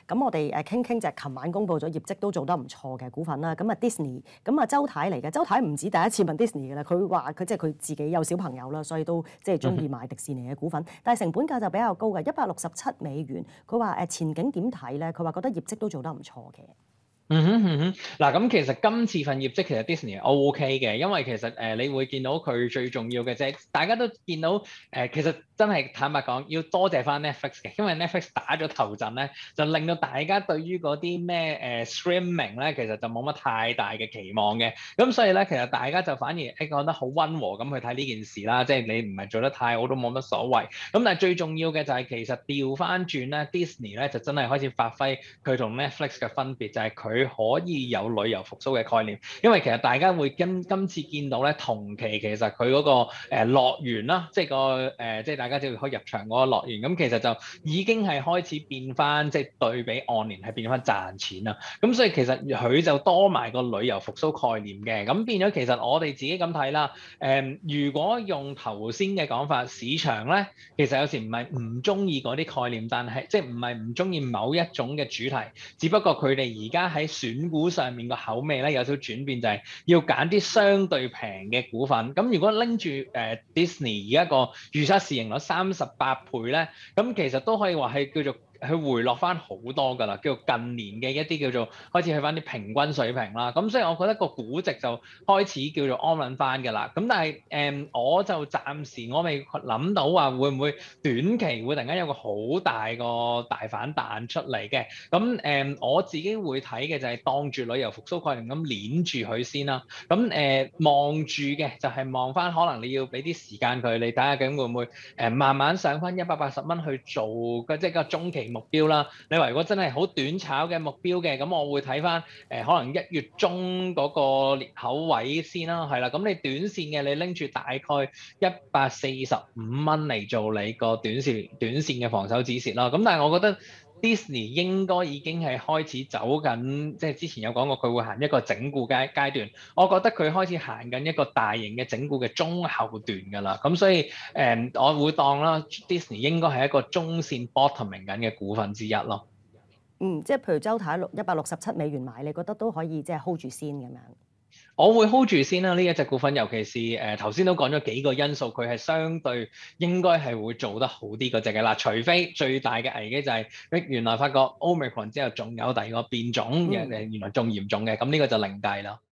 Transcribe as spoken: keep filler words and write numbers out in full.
咁我哋誒傾傾就係琴晚公布咗業績都做得唔錯嘅股份啦。咁啊 Disney，咁啊周太嚟嘅，周太唔止第一次問 Disney 嘅啦。佢話佢即係佢自己有小朋友啦，所以都即係中意買迪士尼嘅股份。但係成本價就比較高嘅，一百六十七美元。佢話誒前景點睇咧？佢話覺得業績都做得唔錯嘅。 嗯哼嗯哼，嗱咁其實今次份業績其實 Disney O K 嘅，因為其實誒、呃、你會見到佢最重要嘅啫，大家都見到誒、呃、其實真係坦白講要多謝翻 Netflix 嘅，因為 Netflix 打咗頭陣咧，就令到大家對於嗰啲咩誒 streaming 咧其實就冇乜太大嘅期望嘅，咁所以咧其實大家就反而誒覺得好溫和咁去睇呢件事啦，即係你唔係做得太好都冇乜所謂，咁但係最重要嘅就係其實調翻轉咧 Disney 咧就真係開始發揮佢同 Netflix 嘅分別，就係、是、佢。可以有旅遊復甦嘅概念，因為其實大家會今今次見到咧，同期其實佢嗰、那個誒、呃、樂園啦，即係個誒、呃、即係大家只要可以入場嗰個樂園，咁其實就已經係開始變翻，即係對比按年係變翻賺錢啦。咁所以其實佢就多埋個旅遊復甦概念嘅，咁變咗其實我哋自己咁睇啦。誒、呃，如果用頭先嘅講法，市場咧其實有時唔係唔中意嗰啲概念，但係即係唔係唔中意某一種嘅主題，只不過佢哋而家喺選股上面個口味咧有少少轉變，就係要揀啲相對平嘅股份。咁如果拎住誒 Disney 而家個預測市盈率三十八倍咧，咁其實都可以話係叫做佢回落翻好多㗎啦，叫做近年嘅一啲叫做開始去翻啲平均水平啦。咁所以我覺得個估值就開始叫做安穩翻㗎啦。咁但係誒、嗯，我就暫時我未諗到話會唔會短期會突然間有個好大個大反彈出嚟嘅。咁誒、嗯，我自己會睇嘅就係當住旅遊復甦概念咁攣住佢先啦。咁誒望住嘅就係望翻，可能你要俾啲時間佢，你睇下究竟會唔會誒、呃、慢慢上翻一百八十蚊去做嘅，即係個中期目標啦。你話如果真係好短炒嘅目標嘅，咁我會睇翻誒可能一月中嗰個裂口位先啦，係啦。咁你短線嘅你拎住大概一百四十五蚊嚟做你個短線短線嘅防守止蝕啦。咁但係我覺得 Disney 應該已經係開始走緊，即係之前有講過佢會行一個整固階階段，我覺得佢開始行緊一個大型嘅整固嘅中後段㗎啦。咁所以誒、嗯，我會當啦 Disney 應該係一個中線 bottoming 緊嘅股份之一咯。 嗯，即係譬如周太六一百六十七美元買，你覺得都可以即係 hold 住先咁樣？ 我會 hold 住先啦，呢一隻股份，尤其是誒頭先都講咗幾個因素，佢係相對應該係會做得好啲嗰隻嘅啦。除非最大嘅危機就係、是，原來發覺 Omicron 之後仲有第二個變種，誒、嗯、原來仲嚴重嘅，咁呢個就另計啦。